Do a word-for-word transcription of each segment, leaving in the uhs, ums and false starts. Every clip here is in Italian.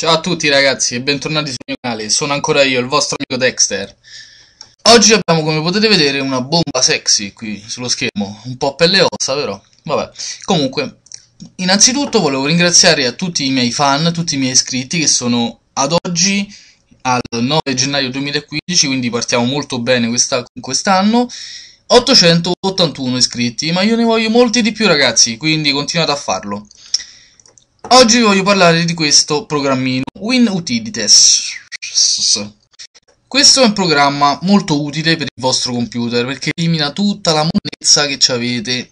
Ciao a tutti ragazzi e bentornati sul mio canale, sono ancora io, il vostro amico Dexter. Oggi abbiamo, come potete vedere, una bomba sexy qui sullo schermo, un po' pelle e ossa però, vabbè. Comunque, innanzitutto volevo ringraziare a tutti i miei fan, tutti i miei iscritti che sono ad oggi al nove gennaio duemilaquindici, quindi partiamo molto bene questa- quest'anno. ottocentottantuno iscritti, ma io ne voglio molti di più ragazzi, quindi continuate a farlo. Oggi vi voglio parlare di questo programmino, WinUtilities. Questo è un programma molto utile per il vostro computer perché elimina tutta la monnezza che ci avete.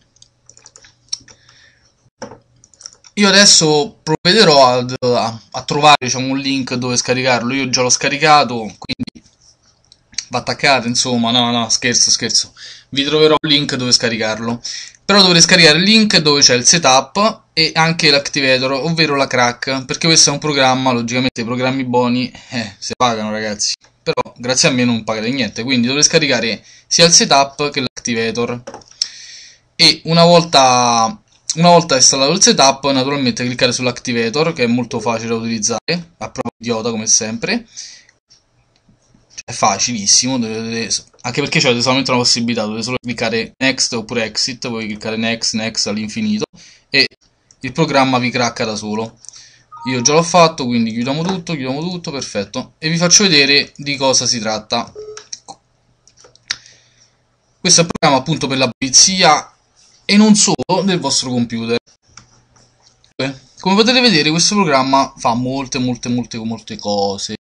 Io adesso provvederò ad- a, a trovare, diciamo, un link dove scaricarlo. Io già l'ho scaricato, quindi va attaccato, insomma, no, no, scherzo, scherzo. Vi troverò un link dove scaricarlo. Però dovrete scaricare il link dove c'è il setup e anche l'activator, ovvero la crack, perché questo è un programma, logicamente i programmi buoni eh, si pagano ragazzi, però grazie a me non pagate niente, quindi dovrete scaricare sia il setup che l'activator. E una volta, una volta installato il setup, naturalmente cliccare sull'activator, che è molto facile da utilizzare, a prova idiota come sempre. È facilissimo, dovete, anche perché c'è solamente una possibilità, dovete solo cliccare next oppure exit, poi cliccare next, next all'infinito e il programma vi cracca da solo. Io già l'ho fatto, quindi chiudiamo tutto, chiudiamo tutto, perfetto, e vi faccio vedere di cosa si tratta. Questo è un programma appunto per la pulizia e non solo del vostro computer. Come potete vedere questo programma fa molte molte molte molte cose.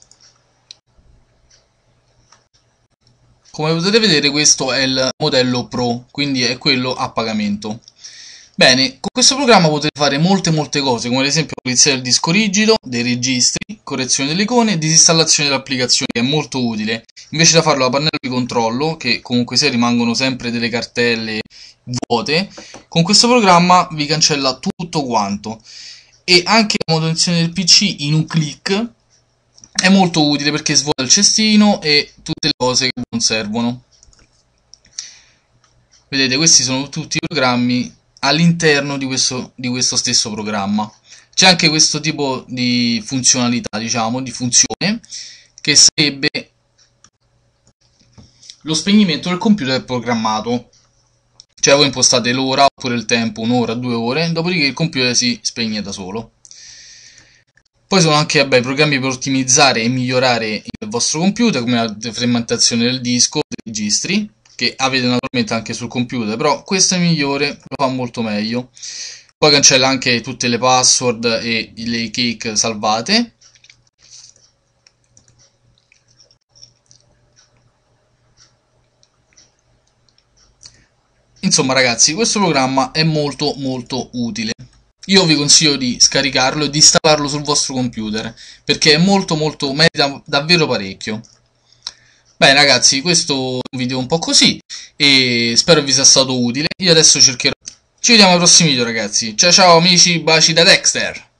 Come potete vedere questo è il modello Pro, quindi è quello a pagamento. Bene, con questo programma potete fare molte molte cose, come ad esempio pulizia del disco rigido, dei registri, correzione delle icone e disinstallazione delle applicazioni, che è molto utile. Invece da farlo a pannello di controllo, che comunque se rimangono sempre delle cartelle vuote, con questo programma vi cancella tutto quanto. E anche la manutenzione del P C in un click è molto utile perché svuota il cestino e tutte le cose che non servono. Vedete, questi sono tutti i programmi all'interno di questo, di questo stesso programma. C'è anche questo tipo di funzionalità, diciamo, di funzione, che sarebbe lo spegnimento del computer programmato. Cioè voi impostate l'ora oppure il tempo, un'ora, due ore, dopodiché il computer si spegne da solo. Poi sono anche vabbè, programmi per ottimizzare e migliorare il vostro computer, come la defragmentazione del disco, dei registri, che avete naturalmente anche sul computer, però questo è migliore, lo fa molto meglio. Poi cancella anche tutte le password e le cake salvate. Insomma ragazzi, questo programma è molto molto utile. Io vi consiglio di scaricarlo e di installarlo sul vostro computer, perché è molto molto, merita davvero parecchio. Bene ragazzi, questo è un video un po' così e spero vi sia stato utile. Io adesso cercherò. Ci vediamo ai prossimi video ragazzi. Ciao ciao amici, baci da Dexter!